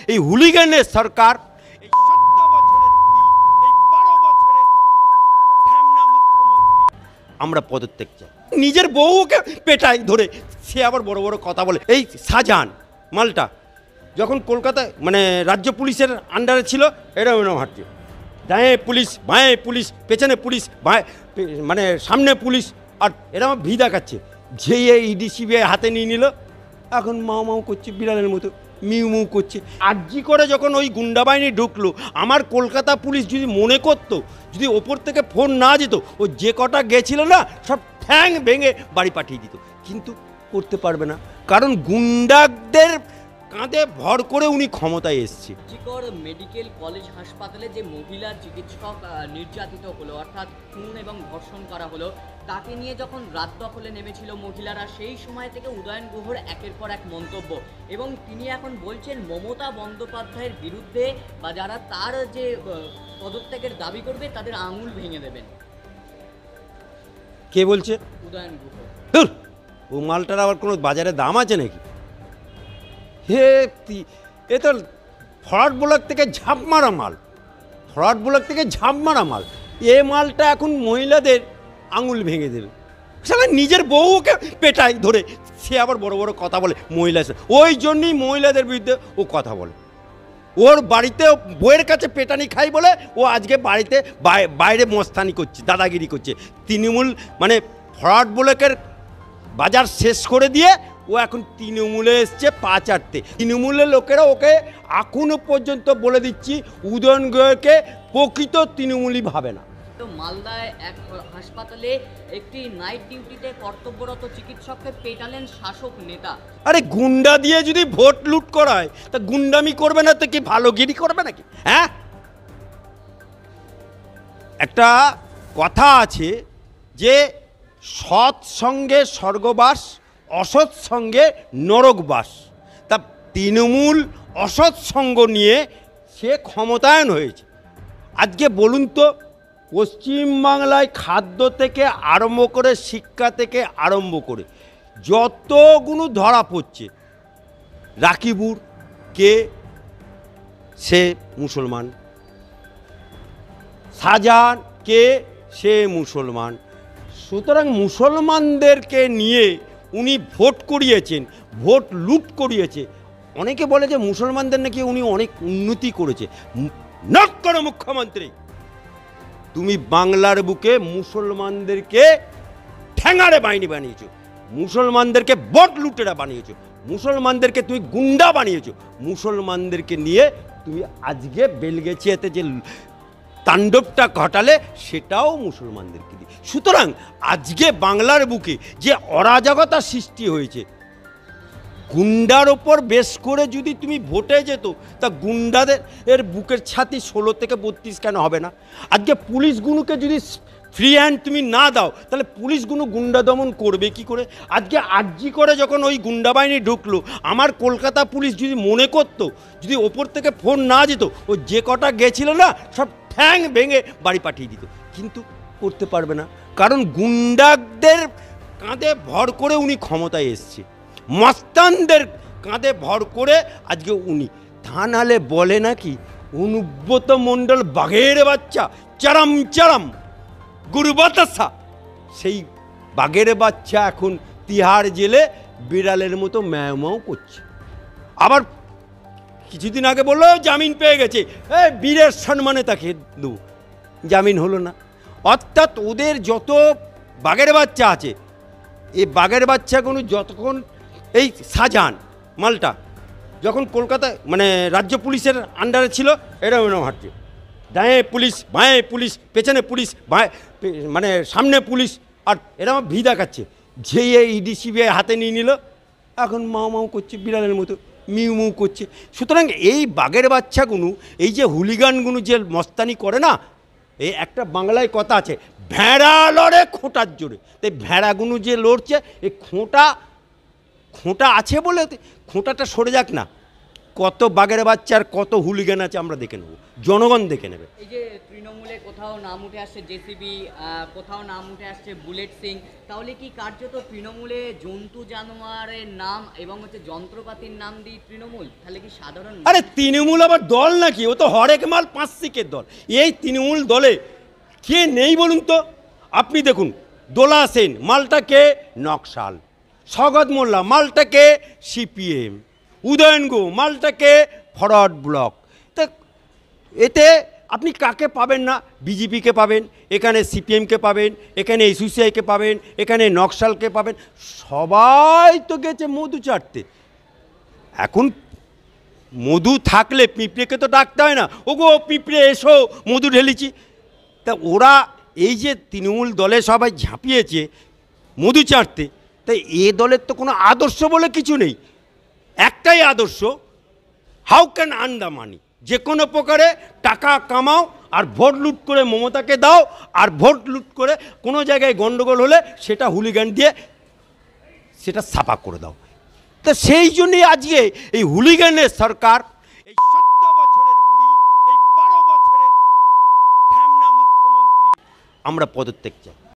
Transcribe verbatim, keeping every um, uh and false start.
এই হুলিগানের সরকার, এই সতেরো বছরের বুড়ি, এই বারো বছরের ঢ্যামনা মুখ্যমন্ত্রী, আমরা পদত্যাগ চাই। নিজের বউকে পেটায় ধরে সে আবার বড় বড় কথা বলে। এই শাহজাহান মালটা যখন কলকাতায় মানে রাজ্য পুলিশের আন্ডারে ছিল, এরকম এরকম হাঁটছে, ডায়ে পুলিশ, বাঁয়ে পুলিশ, পেছনে পুলিশ, বাঁয়ে মানে সামনে পুলিশ, আর এরকম ভি দেখাচ্ছে। যেই এই ইডি সিবিআই হাতে নিয়ে নিল, এখন মাও মাও করছে বিড়ালের মতো, মিউ মিউ করছে। আর্জি করে যখন ওই গুন্ডা বাহিনী ঢুকলো, আমার কলকাতা পুলিশ যদি মনে করতো, যদি ওপর থেকে ফোন না যেত, ও যে কটা গেছিল না সব ঠ্যাং ভেঙে বাড়ি পাঠিয়ে দিত। কিন্তু করতে পারবে না, কারণ গুন্ডাদের কাঁধে ভর করে উনি ক্ষমতায় এসছে। জিকর মেডিকেল কলেজ হাসপাতালে যে মহিলা চিকিৎসক নির্যাতিত হলো, অর্থাৎ খুন এবং ধর্ষণ করা হলো, তাকে নিয়ে যখন রাত দখলে নেমেছিল মহিলারা, সেই সময় থেকে উদয়ন গুহর একের পর এক মন্তব্য, এবং তিনি এখন বলছেন মমতা বন্দ্যোপাধ্যায়ের বিরুদ্ধে বা যারা তার যে পদত্যাগের দাবি করবে তাদের আঙুল ভেঙে দেবেন। কে বলছে? উদয়ন গুহ। ও মালটার আবার কোনো বাজারে দাম আছে নাকি? হে, এ তো ফ্রড ব্লক থেকে ঝাঁপ মারা মাল, ফ্রড ব্লক থেকে ঝাঁপ মারা মাল। এ মালটা এখন মহিলাদের আঙুল ভেঙে দেবে। সারা নিজের বউকে পেটায় ধরে সে আবার বড় বড় কথা বলে মহিলা, ওই জন্যই মহিলাদের বিরুদ্ধে ও কথা বলে। ওর বাড়িতে বইয়ের কাছে পেটানি খাই বলে ও আজকে বাড়িতে বাইরে মস্তানি করছে, দাদাগিরি করছে। তৃণমূল মানে ফ্রড ব্লকের বাজার শেষ করে দিয়ে ও এখন তৃণমূলে এসছে পা চাটতে। তৃণমূলের লোকেরা ওকে এখনো পর্যন্ত বলে দিচ্ছি, উদয়ন গুহকে প্রকৃত তৃণমূলই ভাবে না। তো মালদায় এক হাসপাতালে একটি নাইট ডিউটিতে কর্তব্যরত চিকিৎসককে পেটালেন শাসক নেতা। আরে গুন্ডা দিয়ে যদি ভোট লুট করায় তা গুন্ডামি করবে না তো কি ভালোগিরি করবে নাকি? হ্যাঁ, একটা কথা আছে যে সৎ সঙ্গে স্বর্গবাস, অসৎ সঙ্গে নরকবাস। তা তৃণমূল অসৎ সঙ্গ নিয়ে সে ক্ষমতায়ন হয়েছে। আজকে বলুন তো, পশ্চিমবাংলায় খাদ্য থেকে আরম্ভ করে, শিক্ষা থেকে আরম্ভ করে যতগুলো ধরা পড়ছে, রাকিবুর কে? সে মুসলমান। শাহজাহান কে? সে মুসলমান। সুতরাং মুসলমানদেরকে নিয়ে উনি ভোট করিয়েছেন, ভোট লুট করিয়েছে। অনেকে বলে যে মুসলমানদের নাকি উনি অনেক উন্নতি করেছে। নক করো মুখ্যমন্ত্রী, তুমি বাংলার বুকে মুসলমানদেরকে ঠ্যাঙারে বাহিনী বানিয়েছো, মুসলমানদেরকে ভোট লুটেরা বানিয়েছো, মুসলমানদেরকে তুমি গুন্ডা বানিয়েছো, মুসলমানদেরকে নিয়ে তুমি আজকে বেলগেছিয়াতে যে তাণ্ডবটা ঘটালে সেটাও মুসলমানদেরকে দিয়ে। সুতরাং আজকে বাংলার বুকে যে অরাজকতা সৃষ্টি হয়েছে, গুন্ডার ওপর বেশ করে যদি তুমি ভোটে যেত, তা গুন্ডাদের এর বুকের ছাতি ষোলো থেকে বত্রিশ কেন হবে না? আজকে পুলিশগুলোকে যদি ফ্রি হ্যান্ড তুমি না দাও, তাহলে পুলিশগুলো গুন্ডা দমন করবে কি করে? আজকে আর্জি করে যখন ওই গুন্ডা বাহিনী ঢুকলো, আমার কলকাতা পুলিশ যদি মনে করতো, যদি ওপর থেকে ফোন না যেত, ও যে কটা গেছিল না সব ঠ্যাং ভেঙে বাড়ি পাঠিয়ে দিত। কিন্তু করতে পারবে না, কারণ গুন্ডাদের কাঁধে ভর করে উনি ক্ষমতায় এসছে, মস্তানদের কাঁধে ভর করে আজকে উনি। তা নাহলে বলে নাকি অনুব্রত মণ্ডল বাঘের বাচ্চা, চারাম চারাম গুরুবাতাসা, সেই বাঘের বাচ্চা এখন তিহার জেলে বিড়ালের মতো ম্যাও ম্যাও করছে। আবার কিছুদিন আগে বললো জামিন পেয়ে গেছে, এই বীরের সম্মানে তাকে দেবো, জামিন হলো না। অর্থাৎ ওদের যত বাঘের বাচ্চা আছে, এই বাঘের বাচ্চাগুলো যতক্ষণ এই শাহজাহান মালটা যখন কলকাতায় মানে রাজ্য পুলিশের আন্ডারে ছিল, এরকম এরকম হাঁটছে, ডায়ে পুলিশ, বাঁয়ে পুলিশ, পেছনে পুলিশ, বাঁয়ে মানে সামনে পুলিশ, আর এরকম ভি দেখাচ্ছে। যেই এই ইডি সিবিআই হাতে নিয়ে নিল, এখন মাও মাও করছে বিড়ালের মতো, মিউ মিউ করছে। সুতরাং এই বাঘের বাচ্চাগুলো, এই যে হুলিগানগুলো যে মস্তানি করে না, এই একটা বাংলায় কথা আছে, ভেড়া লড়ে খোঁটার জোরে। তাই ভেড়াগুলো যে লড়ছে, এই খোঁটা খোঁটা আছে বলে খোঁটাটা সরে যাক না, কত বাগের বাচ্চার কত হুলিগান আছে আমরা দেখে নেব, জনগণ দেখে নেবে। এই যে তৃণমূলে কোথাও নাম উঠে আসছে জেসিবি, কোথাও নাম উঠে আসছে বুলেট সিং, তাহলে কি কার্যত তৃণমূলে জন্তু জানোয়ারের নাম এবং হচ্ছে যন্ত্রপাতির নাম দিয়ে তৃণমূল, তাহলে কি সাধারণ আরে তৃণমূল আবার দল নাকি? ও তো হরেক মাল পাঁচ সিকের দল। এই তৃণমূল দলে কে নেই বলুন তো? আপনি দেখুন, দোলা সেন মালটাকে নকশাল, স্বগত মোল্লা মালটাকে সিপিএম, উদয়ন গুহ মালটাকে ফরওয়ার্ড ব্লক। তা এতে আপনি কাকে পাবেন না? বিজেপিকে পাবেন, এখানে সিপিএমকে পাবেন, এখানে এসইউসিআইকে পাবেন, এখানে নকশালকে পাবেন, সবাই তো গেছে মধু চাটতে। এখন মধু থাকলে পিঁপড়েকে তো ডাকতে হয় না, ওগো পিঁপড়ে এসো মধু ঢেলেছি। তা ওরা এই যে তৃণমূল দলে সবাই ঝাঁপিয়েছে মধু চাটতে, তাই এ দলের তো কোনো আদর্শ বলে কিছু নেই। একটাই আদর্শ, how can earn the money, যে কোনো প্রকারে টাকা কামাও আর ভোট লুট করে মমতাকে দাও, আর ভোট লুট করে কোনো জায়গায় গণ্ডগোল হলে সেটা হুলিগান দিয়ে সেটা ছাপা করে দাও। তা সেই জন্যই আজকে এই হুলিগানের সরকার, এই সত্তর বছরের বুড়ি, এই বারো বছরের ঢ্যামনা মুখ্যমন্ত্রী আমরা পদত্যাগ চাই।